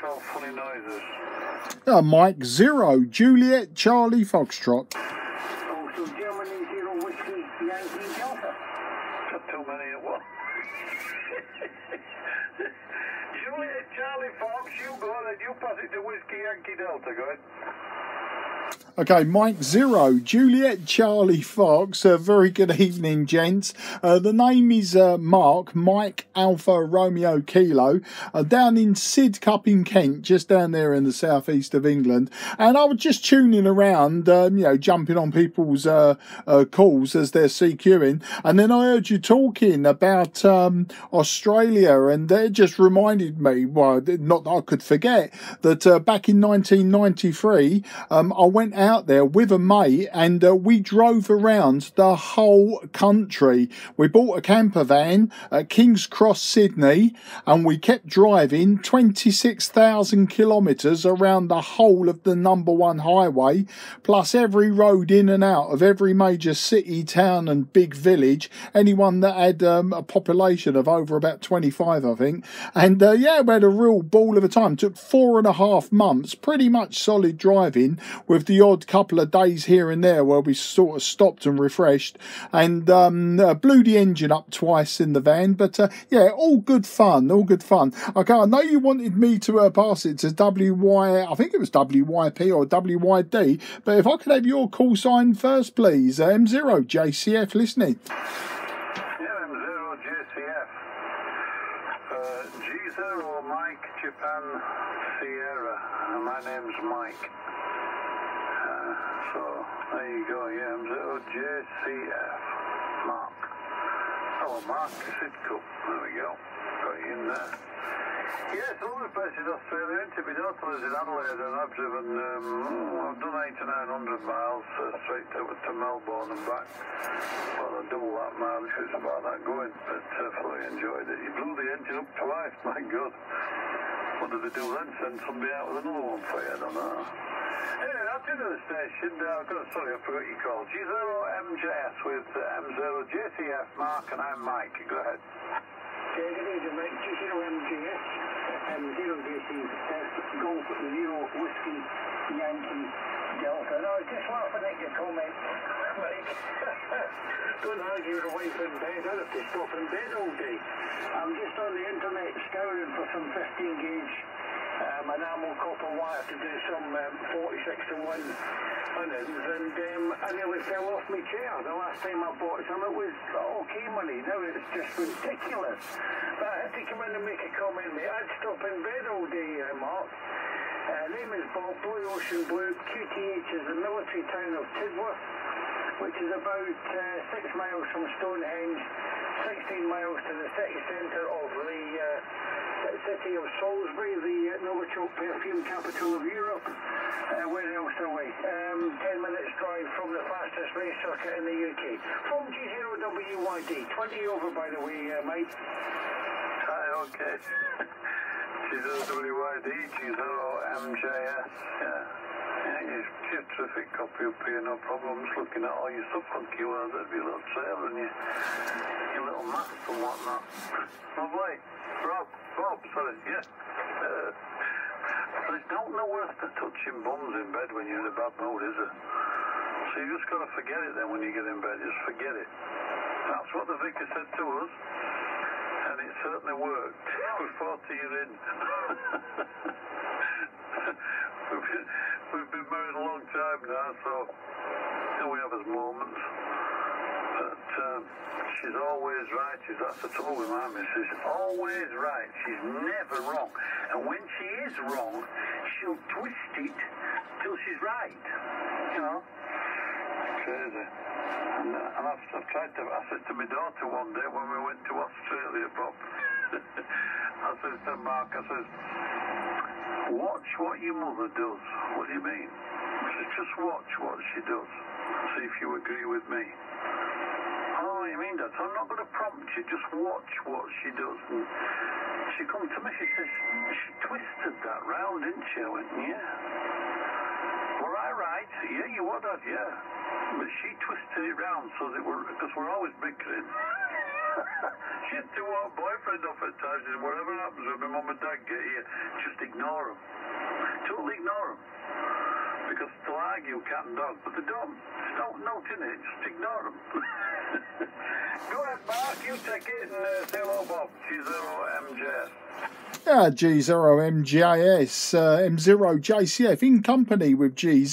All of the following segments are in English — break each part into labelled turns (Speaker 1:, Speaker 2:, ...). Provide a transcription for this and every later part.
Speaker 1: all funny noises.
Speaker 2: Mike 0, Juliet Charlie Foxtrot.
Speaker 1: Oh, so Germany 0 Whiskey Yankee Delta. Not too many at once. Juliet Charlie Fox, you go, then you pass it to Whiskey Yankee Delta, go ahead.
Speaker 2: Okay, Mike 0, Juliet Charlie Fox. Very good evening, gents. The name is Mark, Mike Alpha Romeo Kilo, down in Sidcup in Kent, just down there in the southeast of England. And I was just tuning around, jumping on people's calls as they're CQing. And then I heard you talking about Australia, and it just reminded me, well, not that I could forget, that back in 1993, I went out there with a mate and we drove around the whole country. We bought a camper van at King's Cross, Sydney, and we kept driving 26,000 kilometres around the whole of the #1 highway, plus every road in and out of every major city, town and big village, anyone that had a population of over about 25, I think. And we had a real ball of a time. Took 4.5 months, pretty much solid driving, with the odd couple of days here and there where we sort of stopped and refreshed, and blew the engine up twice in the van. But all good fun, all good fun. Okay, I know you wanted me to pass it to I think it was WYP or WYD, but if I could have your call sign first, please. M0 JCF listening.
Speaker 1: Yeah, M0 JCF. G0 Mike Japan Sierra. My name's Mike. So there you go, yeah, M0 JCF. Mark. Oh, Mark Sidcup. There we go. Got you in there. Yes, all the places in Australia. To be daughter lives in Adelaide, and I've driven, I've done 8 to 900 miles straight to Melbourne and back. Well, I double that mileage, it's about that going, but fully enjoyed it. You blew the engine up twice, my God. What did they do then? Send somebody out with another one for you? I don't know. Anyway, that's into the station. Sorry, I forgot your call. G0MJS with M0 JCF, Mark, and I'm Mike. Go ahead.
Speaker 3: Good evening, Mike. G0MJS, M0 JCF, Golf 0 Whiskey Yankee Delta. No, I was just laughing at your comment, Mike. Don't argue with a wife in bed. I have to stop in bed all day. I'm just on the internet scouring for some 15 gauge enamel copper wire to do some 46-to-1 innings, and I nearly fell off my chair the last time I bought some. It was okay money, now it's just ridiculous. But I had to come in and make a comment, mate. I'd stop in bed all day, Mark. Name is Bob, Blue Ocean Blue. QTH is the military town of Tidworth, which is about 6 miles from Stonehenge, 16 miles to the city centre of the city of Salisbury, the Novichok perfume capital of Europe. Where else are we? 10 minutes drive from the fastest race circuit in the UK. From G0WYD, 20 over by the way, Mike.
Speaker 1: Hi, okay. G0WYD, G0MJS, yeah. You're a terrific copy up here, no problems. Looking at all your stuff on QR, that'd be a little trailer and your little maps and whatnot. Lovely. Bob, sorry, yeah. There's no worse than touching bums in bed when you're in a bad mood, is there? So you just got to forget it then when you get in bed, just forget it. That's what the vicar said to us, and it certainly worked. We're 40 years in. We've been married a long time now, so we have his moments. But she's always right. That's the trouble with my missus. Always right. She's never wrong. And when she is wrong, she'll twist it till she's right. You know? Crazy. And I've tried to, I said to my daughter one day when we went to Australia, Bob, I said to Mark, I said, watch what your mother does. What do you mean? I said, just watch what she does. See if you agree with me. Oh, you mean that? So I'm not going to prompt you. Just watch what she does. And she come to me, she says, she twisted that round, didn't she? I went, yeah. Were I right? Yeah, you were that, yeah. But she twisted it round so that because we're always bickering. She had to walk boyfriend off at times, and whatever happens when my mum and dad get here, just ignore ignore them. Totally ignore them. Because they'll argue cat and dog, but they don't. There's no in it, just ignore them. Go ahead, Mark, you take it and say hello, Bob. G0MJS.
Speaker 2: G0MJS, M0JCF in company with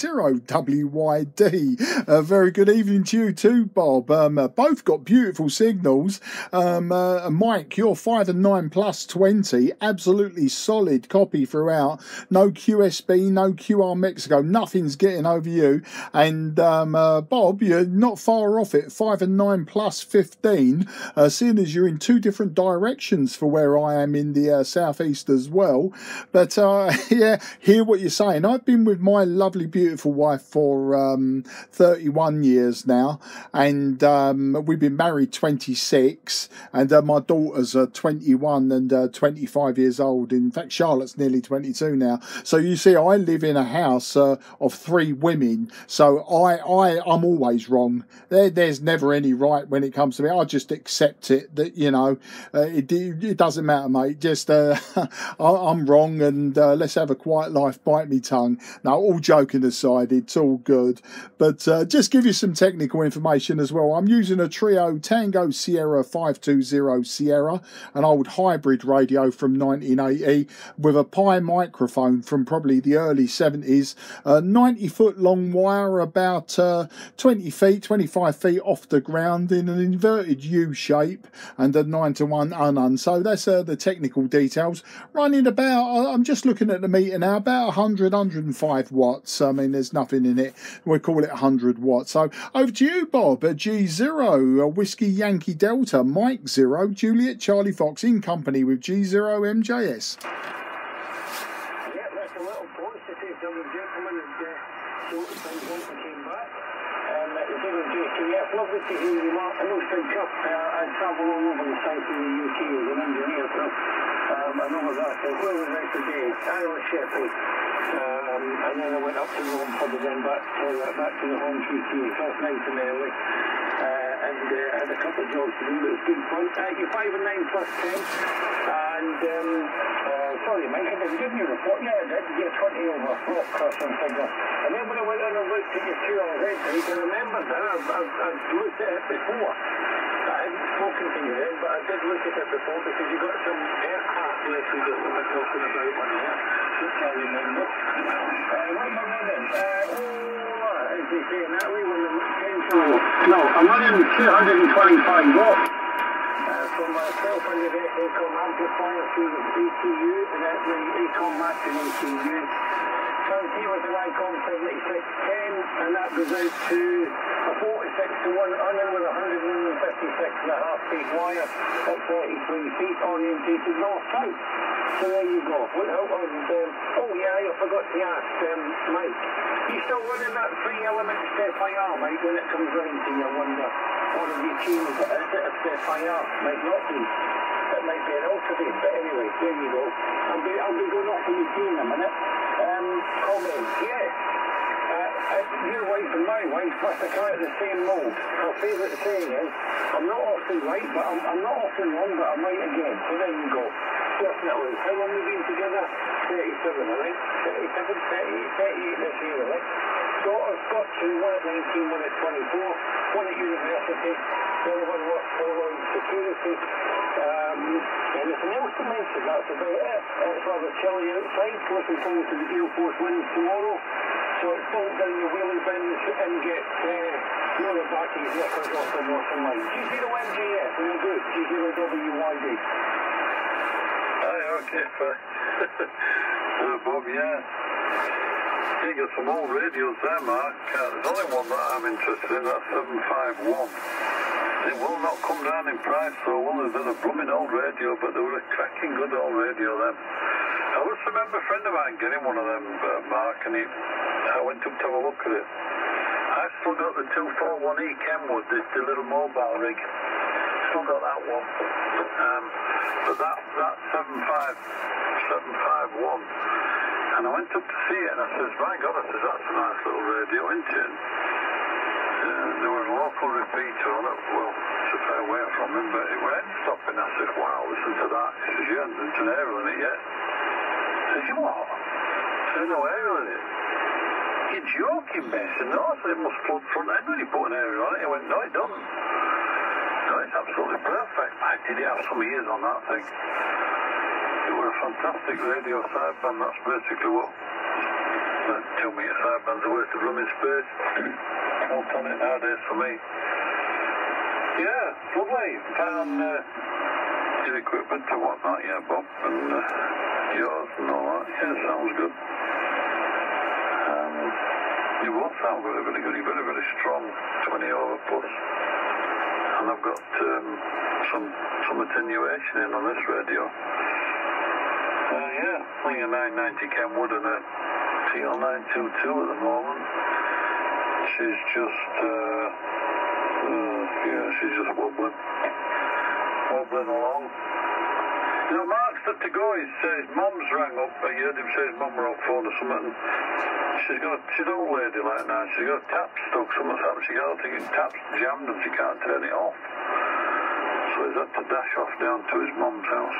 Speaker 2: G0WYD. Very good evening to you too, Bob. Both got beautiful signals. Mike, you're 5 and 9 plus 20. Absolutely solid copy throughout. No QSB, no QR Mexico. Nothing's getting over you. And Bob, you're not far off it. 5 and 9 plus 15. Seeing as you're in two different directions for where I am in the southeast as well. But yeah, hear what you're saying. I've been with my lovely beautiful wife for 31 years now, and we've been married 26, and my daughters are 21 and 25 years old. In fact, Charlotte's nearly 22 now. So you see, I live in a house of 3 women, so I'm always wrong. There's never any right when it comes to me. I just accept it, that, you know, it doesn't matter, mate. Just I'm wrong, and let's have a quiet life, bite me tongue. Now, all joking aside, it's all good. But just give you some technical information as well. I'm using a Trio Tango Sierra 520 Sierra, an old hybrid radio from 1980 with a Pi microphone from probably the early 70s. 90-foot long wire, about 20 feet, 25 feet off the ground in an inverted U shape, and a 9-to-1 unun. So that's the technical details. Running about, I'm just looking at the meter now, about 105 watts. I mean, there's nothing in it. We'll call it 100 watts. So over to you, Bob. G0, Whiskey Yankee Delta, Mike 0, Juliet Charlie Fox in company with G0MJS.
Speaker 3: Yeah, that's a little positive. The gentleman showed things once he came back. It's lovely to hear you, Mark. I know St. Cup, I travel all over the south of the UK as an engineer, so I know that. So where was I today? I was Sheffield. And then I went up to Rome, probably then back to the home QT. First night and early. And had a couple of jobs to do, but it's good fun. You're 5 and 9 plus 10. And, sorry, Mike, I didn't give you a report. Yeah, I did. You're 20 over rock crossing figure. And then when I went on and looked at your 2 already, I remember that I've looked at it before. I hadn't spoken to you then, but I did look at it before because you got some aircraft lessons that we were talking about on here, which I remember. What am I running? As they say in that way, when the no, I'm running 225 watts from a 1200 ACOM amplifier through the ECU, and that's the ACOM matching ECU. Transceiver with an ICOM 7610, and that goes out to a 46-to-1 onion with 156.5 feet wire at 43 feet, orientated north-south. So there you go. Oh yeah, I forgot to ask, Mike, you still running that 3-element step IR, Mike, when it comes round to you, I wonder? Or have you changed it? Is it a step IR? Might not be. It might be an alternate, but anyway, there you go. I'll be going off the machine in a minute. Comment, yes. Your wife and my wife must have come out of the same mould. Her favourite saying is, I'm not often right, but I'm not often wrong, but I'm right again. So there you go. Definitely. How long have we been together? 37, I think. 37, 38 this year, I think. Daughter's got 2, one at 19, one at 24, one at university, the other one works for security. Anything else to mention? That's about it. It's rather chilly outside. Looking forward to the Gale Force winds tomorrow. So it's bolt down the wheelie bins and get more of Backy's knickers off the washing line. G0MJS, and you're good. G0WYD.
Speaker 1: Hi, okay, Bob, yeah. You got some old radios there, Mark. There's only one that I'm interested in, that's 751. It will not come down in price, so well, they're a blooming old radio, but they were a cracking good old radio then. I just remember a friend of mine getting one of them, Mark, and I went up to have a look at it. I've still got the 241E Kenwood, the little mobile rig. Still got that one. But that 751, and I went up to see it, and I says, my God, I says, that's a nice little radio, isn't it? There was a local repeater on it, well, it's a fair way from him, but it went stopping. I said, wow, listen to that. He says, you haven't done an air on it yet. said, you what? I said, no aerial in it. You're joking, Ben. I said, no. I said, it must plug front end when you put an aerial on it. He went, no, it doesn't. No, it's absolutely perfect. Did he have some years on that thing? It was a fantastic radio sideband. That's basically what 2 metre sideband's a waste of room in space. Won't on it nowadays for me. Yeah, lovely. Found your equipment and whatnot, yeah, Bob, and yours and all that. Yeah, sounds good. You will sound very, very good. You're very, very strong, 20 over plus. And I've got some attenuation in on this radio. Yeah, playing a 990 Kenwood and a TL922 at the moment. She's just, she's just wobbling along. You know, Mark's had to go. He says Mum's rang up. I heard him say his mum were on phone or something. She's an old lady like that. She's got a tap stuck. Something's happened. She got, I think his tap's jammed and she can't turn it off. So he's had to dash off down to his mum's house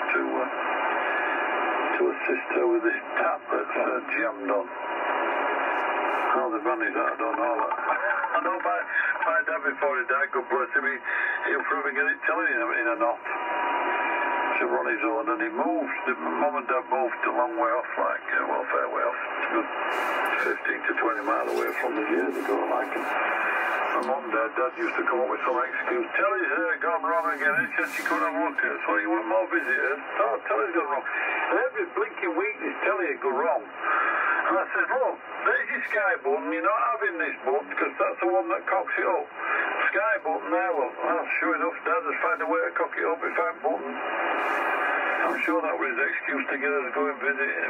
Speaker 1: to assist her with this tap that's jammed on. How the money's that, I don't know that. I know my dad before he died, God bless him, he'll probably get it telling him in a knot. To run his own, and he moved. Mum and Dad moved a long way off, like, well, a fair way off. It's good 15 to 20 miles away from us years ago, like. My mum and Dad used to come up with some excuse. Telly's gone wrong again. He said she couldn't have looked at it. So you want more visitors? Oh, Telly's gone wrong. And every blinking week this Telly had gone wrong. And I said, look, there's your Sky button. You're not having this button because that's the one that cocks it up. Sky button there, look. Well, sure enough, Dad has found a way to cock it up if I'm button. I'm sure that was his excuse to get us to go and visit him.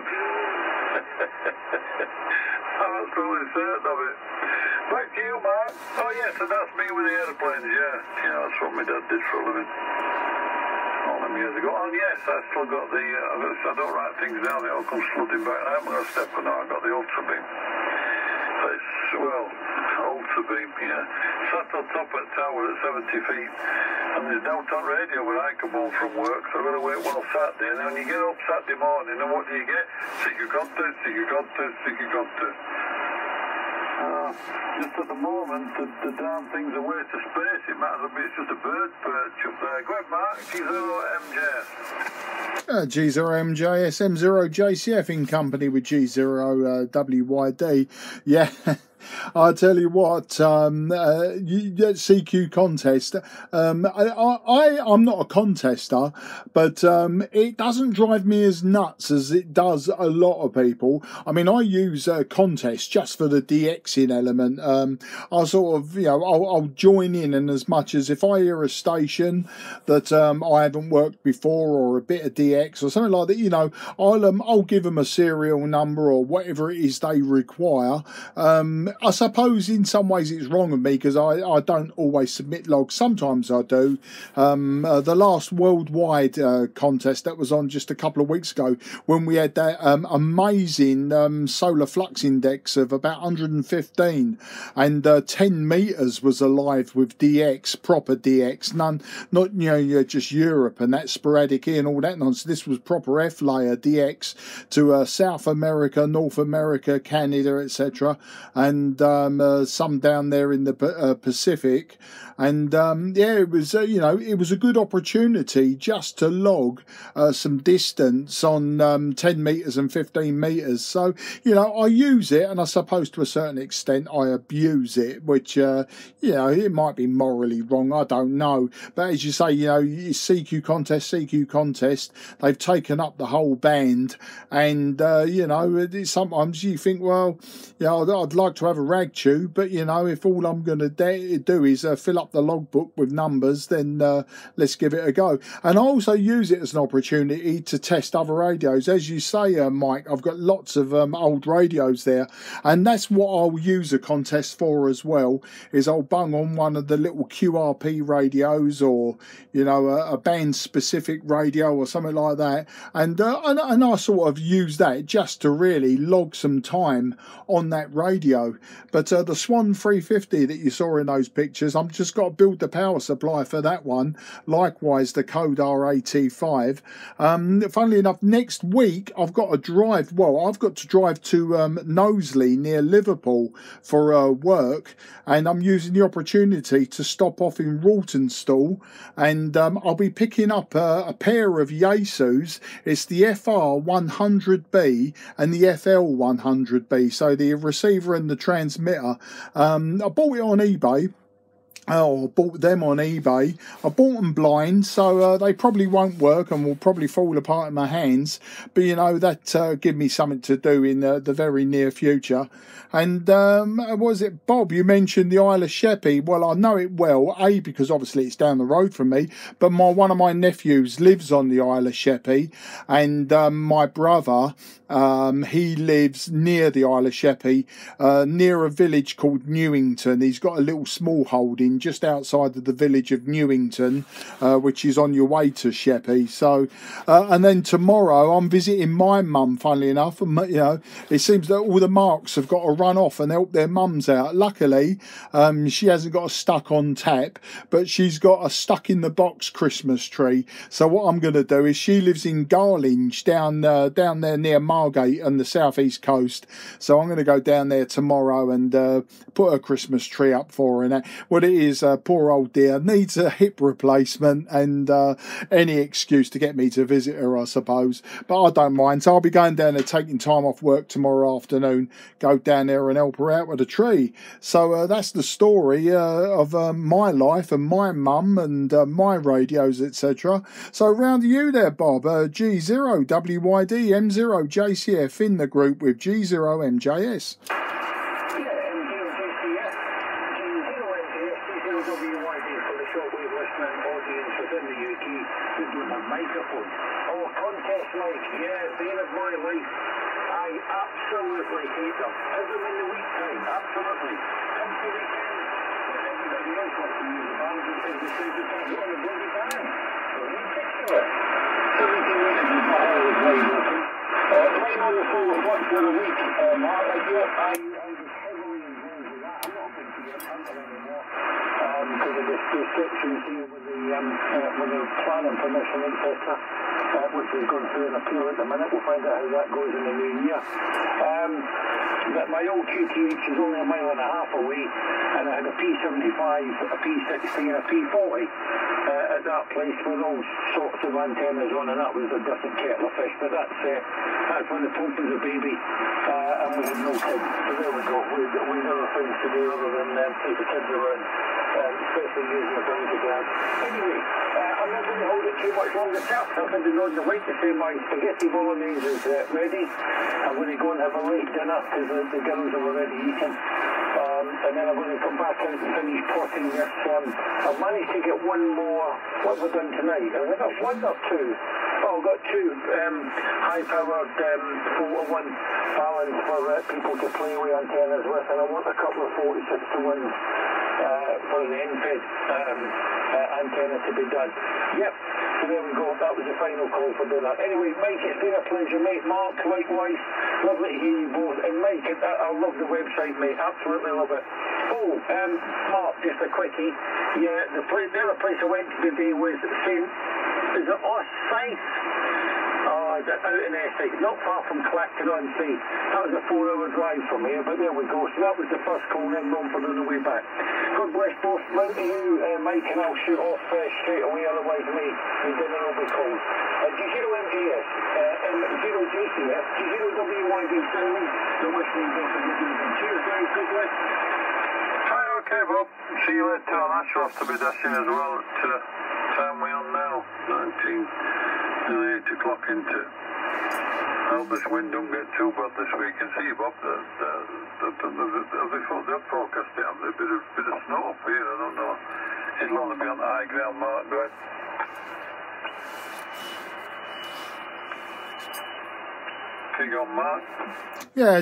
Speaker 1: I'm absolutely certain of it. Back to you, Mark. Oh, yes, and that's me with the airplanes, yeah. Yeah, that's what my dad did for a living. All them years ago. And yes, I still got the, I don't write things down, it all comes flooding back. I haven't got a stepper now, I've got the Ultra Beam. It's, well, Ultra Beam, yeah. Sat on top of the tower at 70 feet. And there's no top radio where I come home from work, so I've got to wait one Saturday. And then when you get up Saturday morning, and what do you get? Secret contest, secret contest, secret contest. Just at the moment, the damn thing's a waste of space. It might as well be just a bird perch up there. Go ahead, Mark. G0MJS.
Speaker 2: G0MJS, M0JCF in company with G0WYD. Yeah. I tell you what, CQ contest. I'm not a contester, but it doesn't drive me as nuts as it does a lot of people. I mean, I use contests just for the DXing element. I sort of, I'll join in, and as much as if I hear a station that I haven't worked before, or a bit of DX or something like that, I'll give them a serial number or whatever it is they require. I suppose in some ways it's wrong of me because I don't always submit logs. Sometimes I do. The last worldwide contest that was on just a couple of weeks ago, when we had that amazing solar flux index of about 115, and 10 meters was alive with DX, proper DX, not just Europe and that sporadic and all that nonsense. This was proper F layer DX to South America, North America, Canada, etc. And some down there in the Pacific, and it was it was a good opportunity just to log some distance on 10 meters and 15 meters. So I use it, and I suppose to a certain extent I abuse it, which it might be morally wrong, I don't know, but as you say, CQ contest, they've taken up the whole band, and sometimes you think, well, I'd like to have a rag tube, but if all I'm going to do is fill up the logbook with numbers, then let's give it a go. And I also use it as an opportunity to test other radios. As you say, Mike, I've got lots of old radios there, and that's what I'll use a contest for as well, is I'll bung on one of the little QRP radios, or a band specific radio or something like that, and I sort of use that just to really log some time on that radio. no. But the Swan 350 that you saw in those pictures, I've just got to build the power supply for that one. Likewise, the Kodar AT5. Funnily enough, next week I've got to drive. Well, I've got to drive to Knowsley near Liverpool for work, and I'm using the opportunity to stop off in Rawtenstall, and I'll be picking up a pair of Yaesus. It's the FR100B and the FL100B, so the receiver and the transmitter. I bought it on eBay. Oh, I bought them on eBay. I bought them blind, so they probably won't work and will probably fall apart in my hands. But, you know, that give me something to do in the very near future. And was it Bob? You mentioned the Isle of Sheppey. Well, I know it well, A, because obviously it's down the road from me, but one of my nephews lives on the Isle of Sheppey, and my brother, he lives near the Isle of Sheppey, near a village called Newington. He's got a little small holding just outside of the village of Newington, which is on your way to Sheppey. So, and then tomorrow I'm visiting my mum, funnily enough, and you know, it seems that all the Marks have got to run off and help their mums out. Luckily, she hasn't got a stuck on tap, but she's got a stuck in the box Christmas tree. So what I'm going to do is, she lives in Garlinge, down there near Margate on the southeast coast. So I'm going to go down there tomorrow and put a Christmas tree up for her. And what it is, poor old dear needs a hip replacement, and any excuse to get me to visit her, I suppose. But I don't mind. So I'll be going down there, taking time off work tomorrow afternoon, go down there and help her out with a tree. So that's the story of my life and my mum and my radios, etc. So round to you there, Bob. G0WYD M0JCF in the group with G0MJS.
Speaker 3: Absolutely hate them. As them in the week time, absolutely. Come to the weekend, everybody else wants to use the band because they say they can't get on the bloody band. So ridiculous. 17 minutes is not always wide open. Playing on the phone once for a week, Mark, I was heavily involved with that. I'm not going to get hunter anymore because of the restrictions here with the planning permission, etc. Which is going through an appeal at the minute. We'll find out how that goes in the new year. But my old QTH is only a mile and a half away, and I had a P75, a P60 and a P40 at that place with all sorts of antennas on, and that was a different kettle of fish. But that's when the Pope was a baby, and we had no kids. So there we go. We had other things to do other than take the kids around, especially using the bungee gas. Anyway, I'm not going to hold it too much longer, chaps. I've been on the way to say my spaghetti bolognese is ready. I'm going to go and have a late dinner because the girls have already eaten. And then I'm going to come back out and finish potting this. I've managed to get one more. What have I done tonight? Have I got one or two? Oh, I've got two high-powered 4-to-1 balance for people to play with antennas with, and I want a couple of 46-to-1s for the end-fed antenna to be done. Yep, so there we go. That was the final call for dinner. Anyway, Mike, it's been a pleasure, mate. Mark, likewise. Lovely to hear you both. And Mike, I love the website, mate. Absolutely love it. Oh, Mark, just a quickie. Yeah, the other place I went to today was St. Is it Ossyth? Oh, out in Essex, not far from Clacton-on-Sea. That was a 4-hour drive from here, but there we go. So that was the first call in Romford on the way back. God bless both. Round to you, Mike, and I'll shoot off straight away, otherwise my dinner will be cold. G0MJS, M0JCF, G0WYD Sound, the Western Boss of the Evening. Cheers, guys. God bless.
Speaker 1: Hi, okay, Bob. See you later. I'm actually off to be dashing as well at time we're on now, 8 o'clock into. I hope this wind don't get too bad this week. And see, Bob, they'll forecast it. A bit of snow up here. I don't know. It'll only be on the high ground, Mark. Go ahead. kick on, Mark.
Speaker 2: Yeah,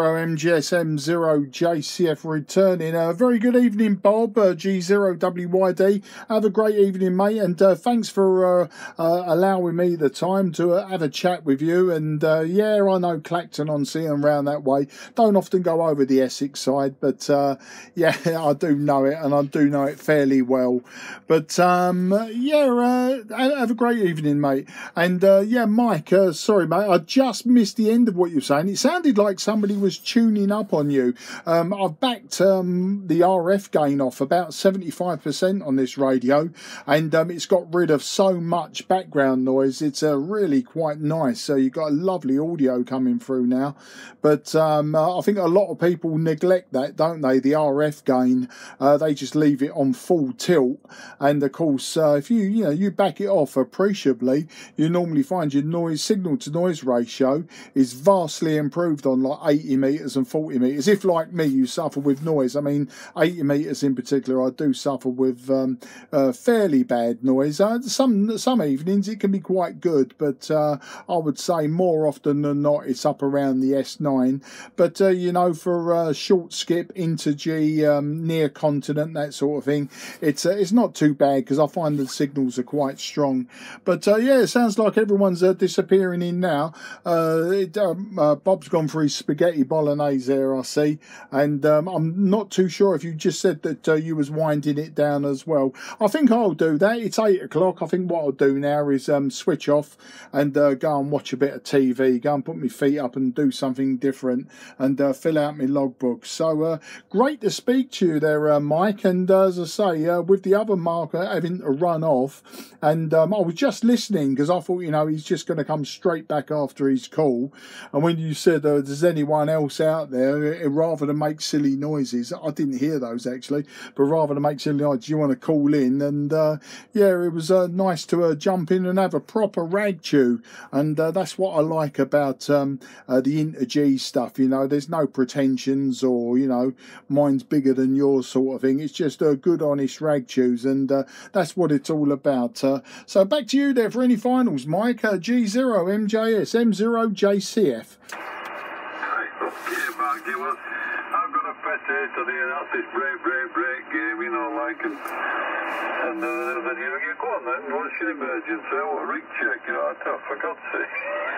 Speaker 2: G0MGSM0JCF returning. Very good evening, Bob. G0WYD. Have a great evening, mate. And thanks for allowing me the time to have a chat with you. And yeah, I know Clacton-on-Sea and round that way. Don't often go over the Essex side, but yeah, I do know it, and I do know it fairly well. But yeah, have a great evening, mate. And yeah, Mike, sorry, mate, I just missed the end of what you were saying. It sounded like somebody was tuning up on you. I've backed the RF gain off about 75% on this radio, and it's got rid of so much background noise. It's really quite nice. So you've got a lovely audio coming through now. But I think a lot of people neglect that, don't they? The RF gain, they just leave it on full tilt. And of course, if you back it off appreciably, you normally find your noise signal to noise ratio is vastly improved on like 80 metres and 40 metres. If like me you suffer with noise, I mean 80 metres in particular, I do suffer with fairly bad noise. Some evenings it can be quite good, but I would say more often than not it's up around the S9. But you know, for short skip into G, near continent, that sort of thing, it's not too bad because I find the signals are quite strong. But yeah, it sounds like everyone's disappearing in now. Bob's gone for his spaghetti bolognese there, I see, and I'm not too sure if you just said that you was winding it down as well. I think I'll do that. It's 8 o'clock. I think what I'll do now is switch off and go and watch a bit of TV, go and put my feet up and do something different, and fill out my logbook. So great to speak to you there, Mike. And as I say, with the other marker having to run off, and I was just listening because I thought, you know, he's just going to come straight back after his call. And when you said there's anyone else out there, rather than make silly noises, I didn't hear those actually, but rather than make silly noises, you want to call in. And yeah, it was nice to jump in and have a proper rag chew. And that's what I like about the Inter-G stuff. You know, there's no pretensions or, you know, mine's bigger than yours sort of thing. It's just good, honest rag chews, and that's what it's all about. So back to you there for any finals, Mike. G0MJS M0JCF.
Speaker 1: Okay, Mark, I've got a pet to the that's this break game, you know, like, and then you know, go on then, what's your emergency? What, rig check, you know, for God's sake.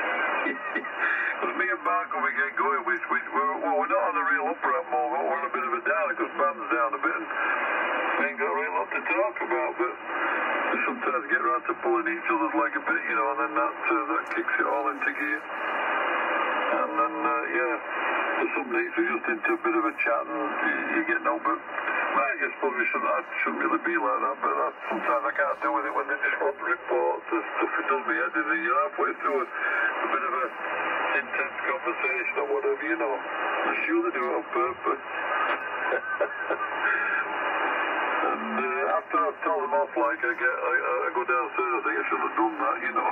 Speaker 1: Because me and Mark, when we get going, we're not on a real upper at the moment, we're on a bit of a down because band's down a bit, and we ain't got a real lot to talk about, but we sometimes get around to pulling each other's leg a bit, you know, and then that kicks it all into gear. And then, yeah, there's some days we're just into a bit of a chat and you get no, but I guess probably shouldn't really be like that, but sometimes I can't do with it when they just want reports and stuff. It does me head in, and you're halfway through a bit of a intense conversation or whatever, you know. I'm sure they do it on purpose. And after I've told them off, like, I go downstairs, I think I should have done that, you know.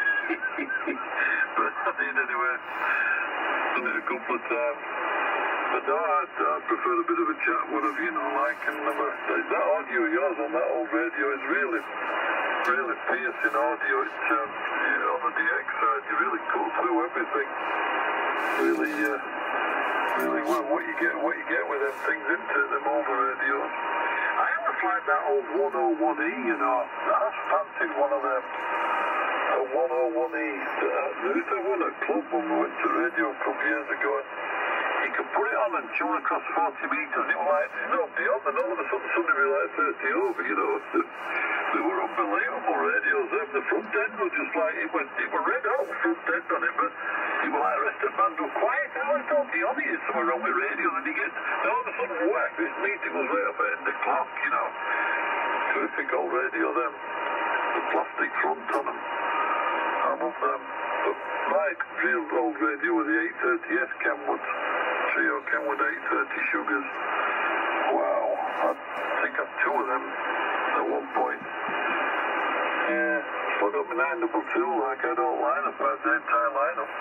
Speaker 1: But I did anyway. I did a couple of times. But no, I prefer a bit of a chat, whatever, you know, like, and that audio of yours on that old radio is really piercing audio. It's, you know, on the DX side, you really pull through everything. Really, well, what you get with them things into them over radios. I always like that old 101E, you know. I fancied one of them. A 101E. There used to have one at Club when we went to radio a couple of years ago. You could put it on and tune across 40 metres. It was like, there's nobody on, and all of a sudden somebody be like 30 over, you know. They were unbelievable radios. The front end was just like, it was red hot, the front end on it, but it was like the rest of the band was quiet. I was talking on it, there's something wrong with radios, and you get, all of a sudden, whack, this meeting was right up at the clock, you know. Terrific old radio, them. The plastic front on them. I love them. But my real old radio was the 830S Kenwood. Trio Kenwood 830 Sugars. Wow. I think I've two of them at one point. Yeah. Still got my 922, like I don't line up at the entire lineup.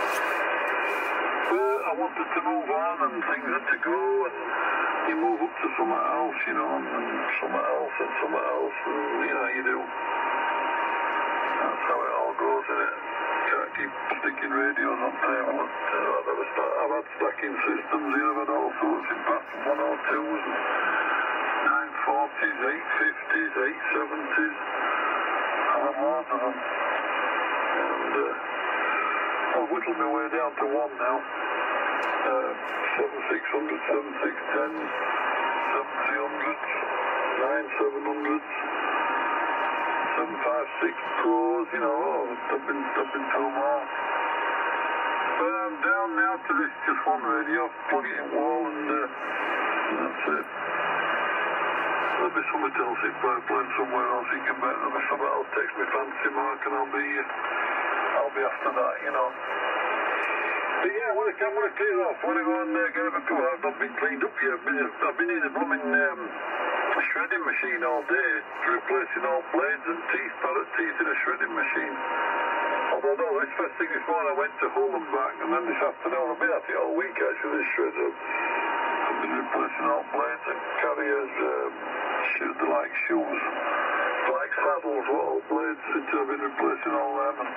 Speaker 1: But I wanted to move on and things had to go, and you move up to somewhere else, you know, and somewhere else and somewhere else, and you know, you do. That's how it all goes, isn't it? Can't keep sticking radios on table. I've had stacking systems here, I've had all sorts in past 102s, 940s, 850s, 870s. I've had loads of them. And I've whittled my way down to one now. 7600, 7610s, 7300s, 9700s. 756 Pros, you know, I've been through them all. But I'm down now to this just one radio, plug it in wall, and that's it. There'll be somebody else in playing somewhere else. You can bet there'll be somebody else text me fancy mark, and I'll be after that, you know. But yeah, when I clear off, when I go and get a go, I've not been cleaned up yet. I've been in the blooming shredding machine all day, replacing all blades and teeth, pallet teeth in a shredding machine. Although no, this first thing this morning I went to Hull and back, and then this afternoon I've been at it all week actually, this shredder. I've been replacing all blades and carriers, they're like shoes, they're like saddles, all blades, I've been replacing all them. And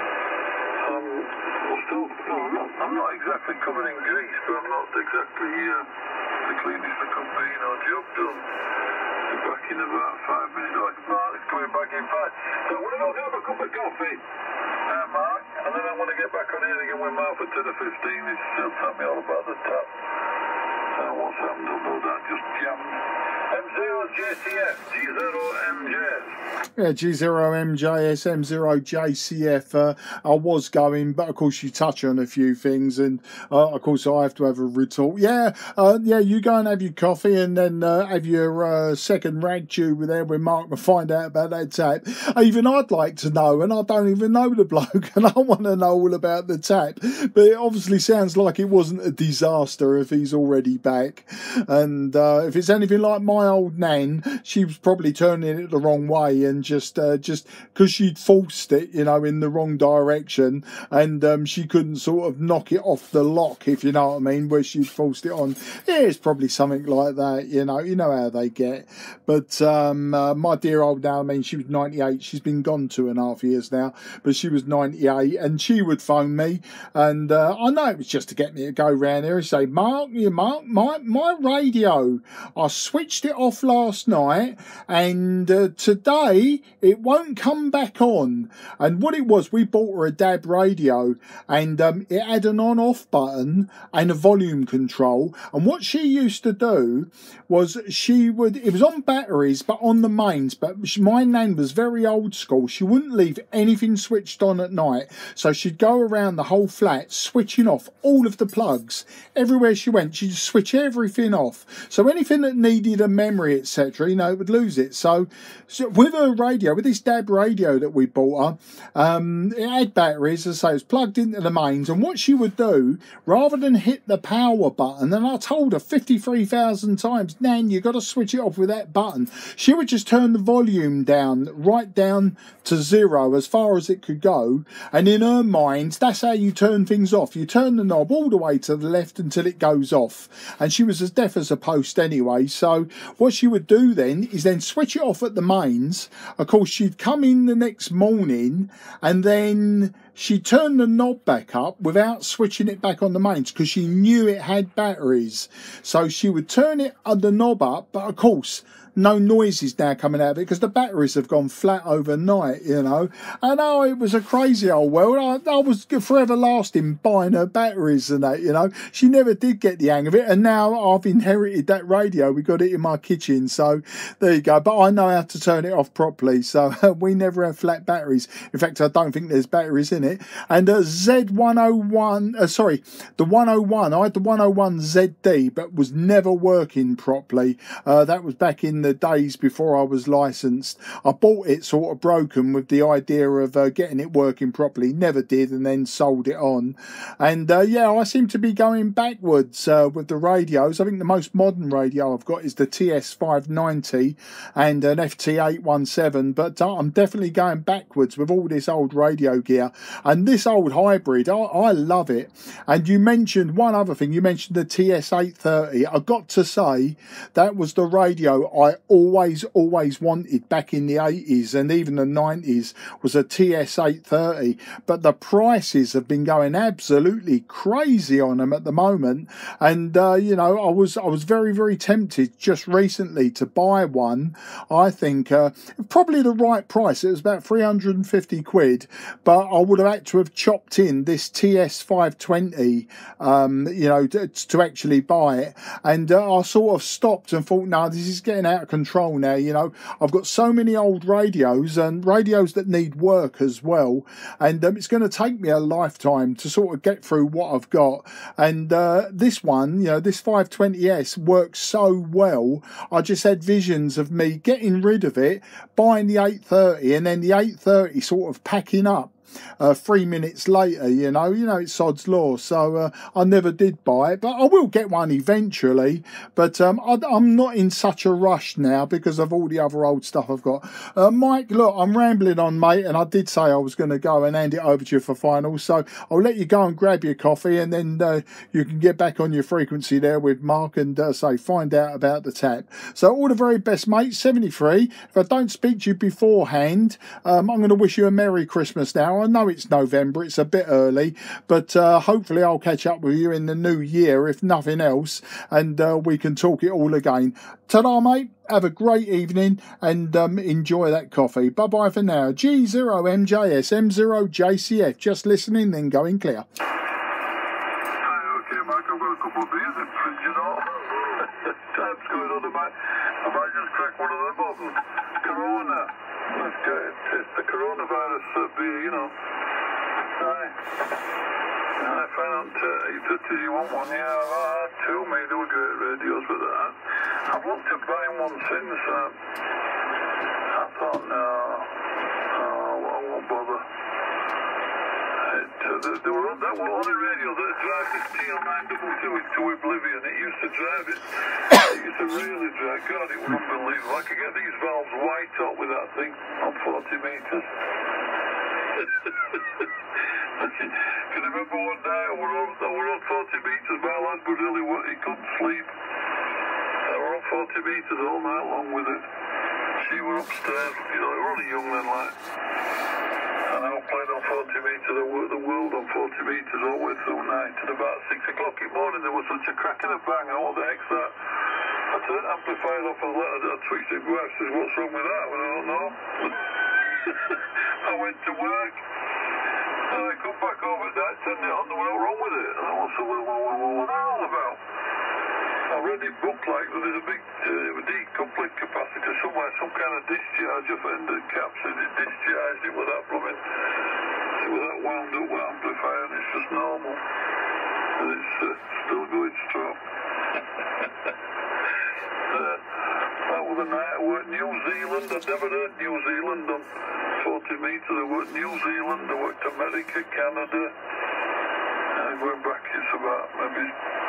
Speaker 1: I'm not exactly covered in grease, but I'm not exactly the cleanest I could be, you know, job done. Back in about 5 minutes. Oh, Mark's coming back in 5. So I want to go grab a cup of coffee, Mark, and then I want to get back on here again with Mark for 10 or 15. He's still telling me all about the tap. What's happened? Don't know that, just jammed. M0JCF, G0MJs.
Speaker 2: Yeah, G0MJS, M0JCF. I was going, but of course you touch on a few things, and of course I have to have a retort. Yeah, you go and have your coffee, and then have your second rag tube there with Mark to find out about that tap. Even I'd like to know, and I don't even know the bloke, and I want to know all about the tap. But it obviously sounds like it wasn't a disaster if he's already back, and if it's anything like my old nan, she was probably turning it the wrong way, and just because she'd forced it, you know, in the wrong direction, and she couldn't sort of knock it off the lock, if you know what I mean, where she'd forced it on. Yeah, it's probably something like that, you know how they get. But my dear old nan, I mean, she was 98. She's been gone 2.5 years now, but she was 98, and she would phone me, and I know it was just to get me to go round here and say, Mark, my radio, I switched it off last night, and today it won't come back on. And what it was, we bought her a DAB radio, and it had an on-off button and a volume control. And what she used to do was it was on batteries, but on the mains. But my nan was very old school. She wouldn't leave anything switched on at night. So she'd go around the whole flat, switching off all of the plugs. Everywhere she went, she'd switch everything off. So anything that needed a memory, etc., you know, it would lose it. So with her radio, with this DAB radio that we bought her, it had batteries, as I say, it was plugged into the mains. And what she would do, rather than hit the power button, and I told her 53,000 times, Nan, you got to switch it off with that button, she would just turn the volume down, right down to 0, as far as it could go. And in her mind, that's how you turn things off. You turn the knob all the way to the left until it goes off. And she was as deaf as a post anyway. So what she would do then is then switch it off at the mains. Of course, she'd come in the next morning, and then she'd turn the knob back up without switching it back on the mains, because she knew it had batteries. So she would turn the knob up, but of course no noises now coming out of it because the batteries have gone flat overnight, you know. And it was a crazy old world. I was forever lasting buying her batteries and that, you know. She never did get the hang of it, and now I've inherited that radio. We got it in my kitchen, so there you go. But I know how to turn it off properly, so we never have flat batteries. In fact, I don't think there's batteries in it. And Z101, the 101, I had the 101 ZD, but was never working properly. That was back in the days before I was licensed. I bought it sort of broken with the idea of getting it working properly. Never did, and then sold it on. And yeah, I seem to be going backwards with the radios. I think the most modern radio I've got is the TS590 and an FT817, but I'm definitely going backwards with all this old radio gear. And this old hybrid, I love it. And you mentioned one other thing. You mentioned the TS830. I've got to say, that was the radio I always wanted back in the 80s and even the 90s, was a TS830. But the prices have been going absolutely crazy on them at the moment. And, you know, I was very tempted just recently to buy one. I think probably the right price. It was about 350 quid, but I would have had to have chopped in this TS520, you know, to actually buy it. And I sort of stopped and thought, no, this is getting out of control now. You know, I've got so many old radios and radios that need work as well. And it's going to take me a lifetime to sort of get through what I've got. And this one, you know, this 520S works so well. I just had visions of me getting rid of it, buying the 830, and then the 830 sort of packing up 3 minutes later. You know it's sod's law. So I never did buy it, but I will get one eventually. But I'm not in such a rush now because of all the other old stuff I've got. Mike, look, I'm rambling on, mate, and I did say I was going to go and hand it over to you for final, so I'll let you go and grab your coffee, and then you can get back on your frequency there with Mark and say find out about the tap. So all the very best, mate. 73. If I don't speak to you beforehand, I'm going to wish you a Merry Christmas now. I know it's November, it's a bit early, but hopefully I'll catch up with you in the new year, if nothing else, and we can talk it all again. Ta-da, mate. Have a great evening and enjoy that coffee. Bye-bye for now. G0MJS, M0JCF. Just listening, then going clear.
Speaker 1: Okay, Mike, I've got a couple of beers in the fridge, you know. Time's going on, I might just crack one of them open. Corona. Let's get it. It's the coronavirus beer, you know. I found you want one? Yeah, I've had two. Mate, they were great radios, but I've looked at buying one since. I thought, no, I won't bother. They were on that only radio that drives this TL922 into oblivion. It used to drive it. It used to really drive. God, it was unbelievable. I could get these valves white up with that thing on 40 metres. Can you remember one night I were on 40 metres, my lad was really what he couldn't sleep. I were on 40 metres all night long with it. She were upstairs, you know, they were only young then, like. And I was playing on 40 metres, I worked the world on 40 metres all the way through night. And about 6 o'clock in the morning there was such a crack and a bang, and what the heck's that? I turned the amplifier off and I twitched it, wife says, what's wrong with that? Well, I don't know. I went to work. And I come back home at night, turned it on, there was nothing wrong with it. And I was like, what that all about? I read in book like there's a big decoupling capacitor somewhere, some kind of discharge off end of the caps, and it discharged it with that plumbing. With that wound up amplifier, and it's just normal. And it's still going strong. That was the night I worked New Zealand. I'd never heard New Zealand on 40 metres. I worked New Zealand, I worked America, Canada. And going back, it's about maybe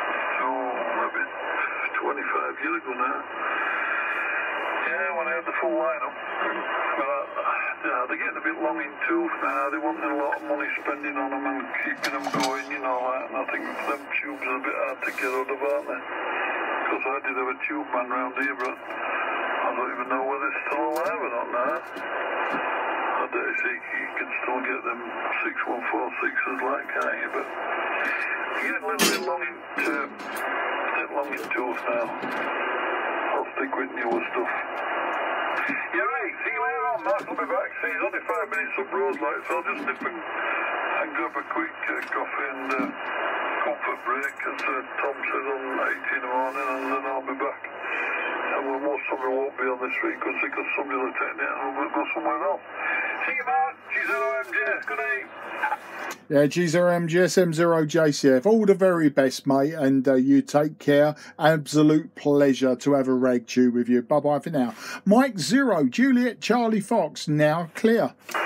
Speaker 1: 25 years ago now. Yeah, when I had the full lineup. Yeah, they're getting a bit long in tooth now. They want a lot of money spending on them and keeping them going, you know, like. And I think them tubes are a bit hard to get out of, aren't they? Because I did have a tube man round here, but I don't even know whether they're still alive or not now. I dare say you can still get them 6146s like, can't you? But you get a little bit long in tooth now. I'll stick with newer stuff. Yeah, right. See you later on, Mark. I'll be back. See, it's only 5 minutes up road, like, so I'll just nip and grab a quick coffee and comfort break, as Tom says on 8 in the morning, and then I'll be back. And most somebody won't be on this frequency because somebody will take it and we'll go somewhere else. See you, Mark. G0MJS. Good night.
Speaker 2: Yeah, G0MJS, M0JCF. All the very best, mate, and you take care. Absolute pleasure to have a rag chew with you. Bye-bye for now. Mike 0, Juliet Charlie Fox, now clear.